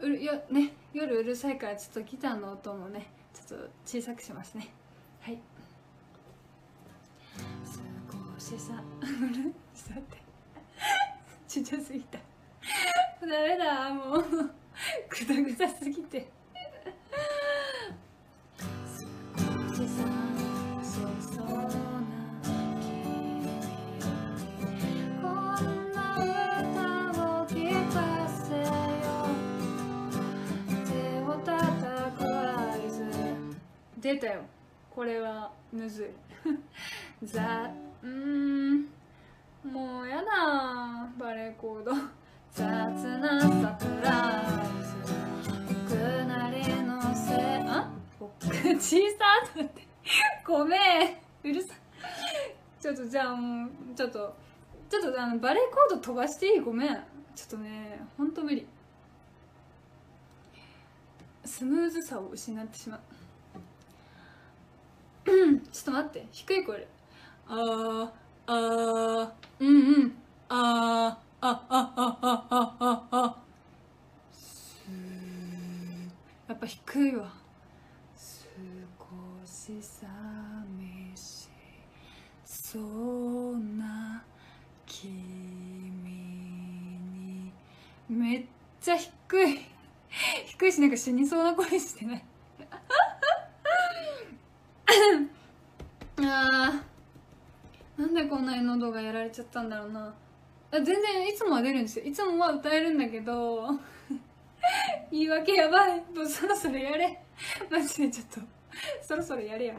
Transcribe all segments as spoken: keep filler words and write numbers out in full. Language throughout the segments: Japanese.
うるよね、夜うるさいからちょっとギターの音もねちょっと小さくしますね。はい、少しさちょっと待ってちっちゃすぎたダメだ、もうぐだぐだすぎて少しさそうそうな君、こんな歌を聞かせよ、手を叩く合図。出たよ、これはむずいざうーんもうやだ、バレーコード雑なサプライズ、僕なりのせあ僕小さってごめん、うるさい。ちょっとじゃあもうちょっとちょっとあのバレーコード飛ばしていい？ごめん、ちょっとねほんと無理、スムーズさを失ってしまうちょっと待って、低い声であーあーうんうんあーあああああああやっぱ低いわ。少し寂しそうな君に、めっちゃ低い低いし、なんか死にそうな声してないあー、なんでこんなに喉がやられちゃったんだろうな。全然いつもは出るんですよ、いつもは歌えるんだけど言い訳やばい、もうそろそろやれマジでちょっとそろそろやれや。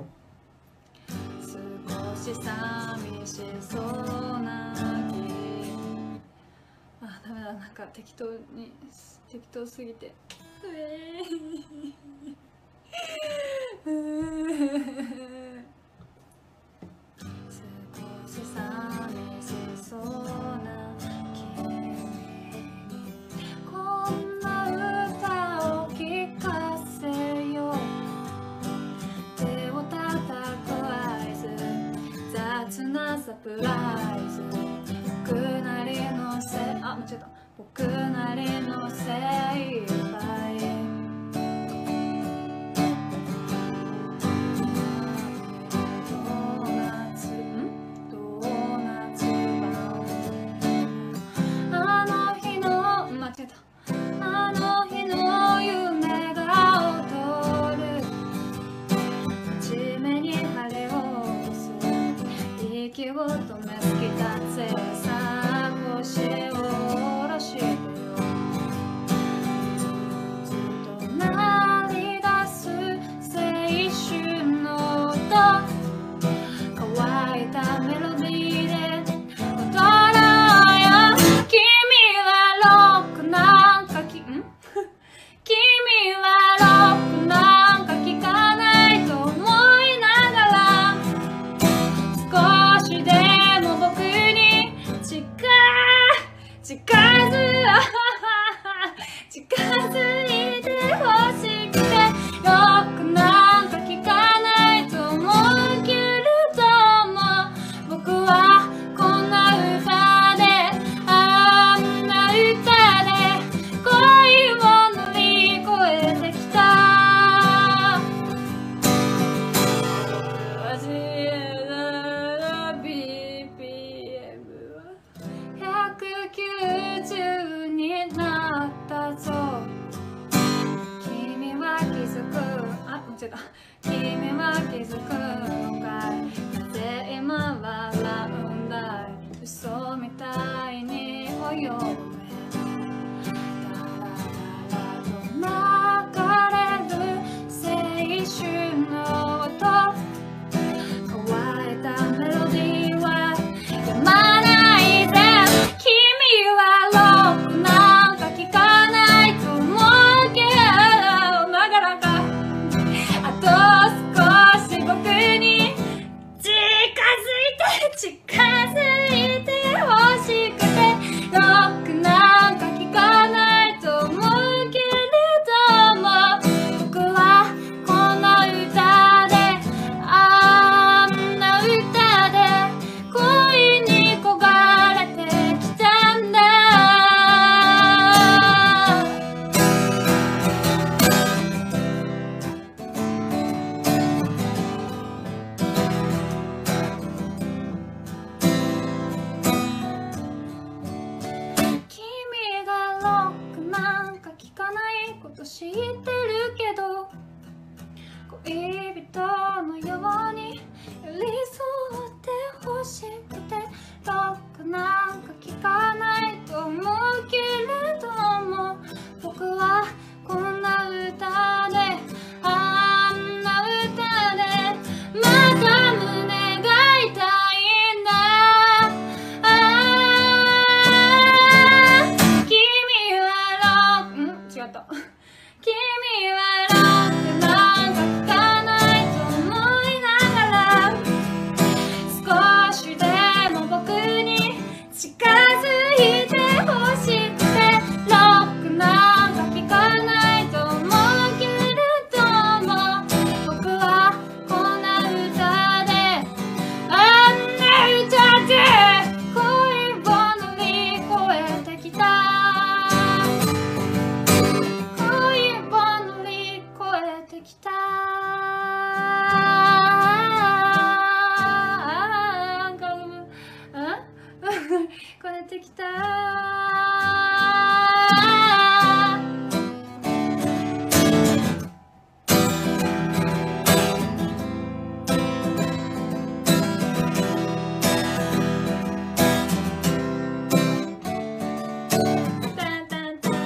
少し寂しそうな君、あ、ダメだ、なんか適当に適当すぎてうえー少し寂しそうな君に、こんな歌を聴かせよ、手を叩く合図、雑なサプライズ、僕なりのせいあ、間違えた、僕なりの精一杯、あの日の夢が踊る、地面に晴れを落とす、息を止めすぎたつさ、腰を下ろしてよ、ずっと鳴り出す青春の音、乾いたメロディーで踊ろうよ、君はロックなんかきん君はロックなんか聴かないと思いながら、少しでも僕に近近づ近づいてほしくて、ロックなんか聴かないと思うけれども、僕はこんな歌であんな歌で恋を乗り越えてきた、味なら ビーピーエム はひゃくきゅうじゅうになったぞ、君は気づくあ、間違えた、君は気づくのかい、なぜ今笑うんだい、嘘みたいに泳ぐ流れる青春の音、乾いたメロディーはやまないぜ、君はロックなんか聴かないと思うけど、ながらかあと少し僕に近づいて近づいてほしくて、ロックなんか聴かないと思うけれども、僕はこの歌であんな歌で恋に焦がれてきたんだ、 近づいてほしくてロックなんか聞かないと思うけれども、僕はこんな歌であんな歌で恋を乗り越えてきた、恋を乗り越えてきた、超えてきた。タンタンタン。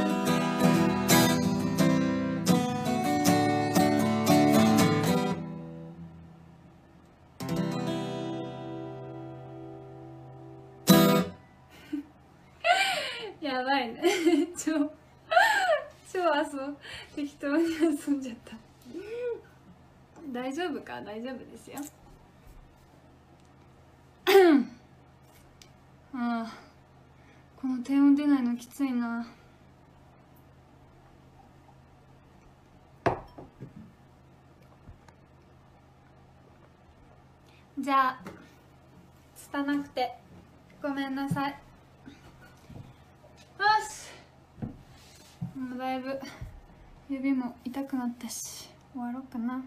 やばいね超超遊ん適当に遊んじゃった大丈夫か、大丈夫ですよああ、この低音出ないのきついな。じゃあ拙なくてごめんなさい。よし、もうだいぶ指も痛くなったし終わろうかな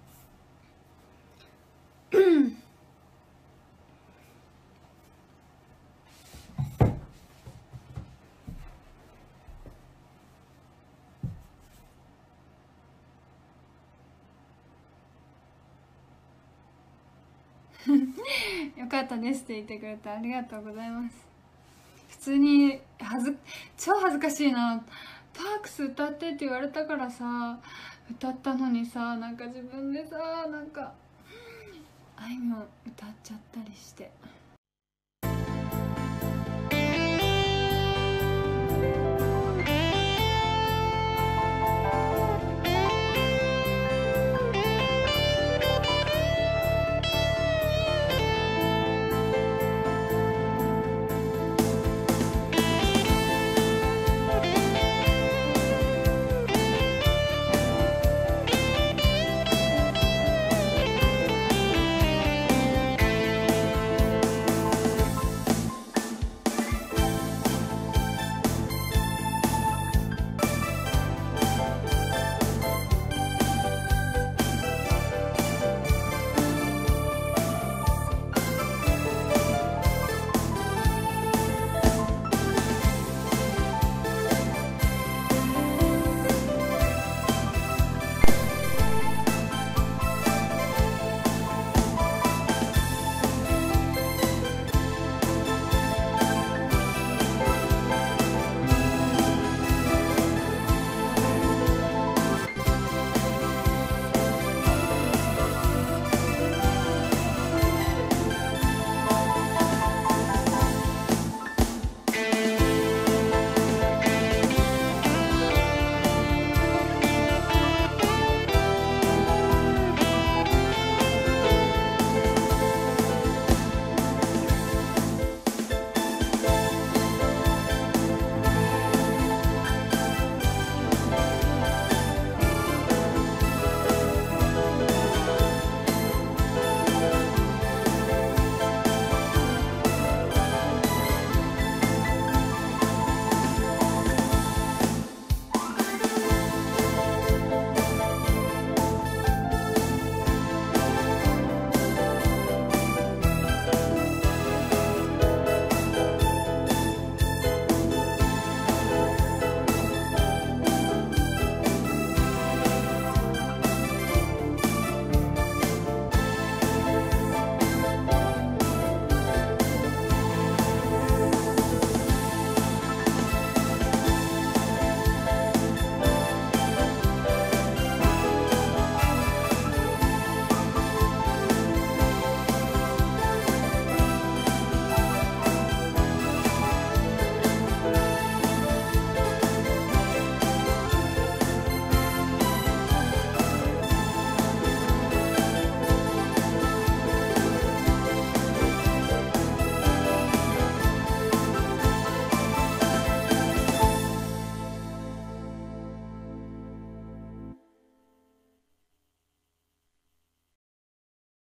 よかったですって言ってくれてありがとうございます。普通にはず超恥ずかしいな。パークス歌ってって言われたからさ歌ったのにさ、なんか自分でさなんかあいみょん歌っちゃったりして。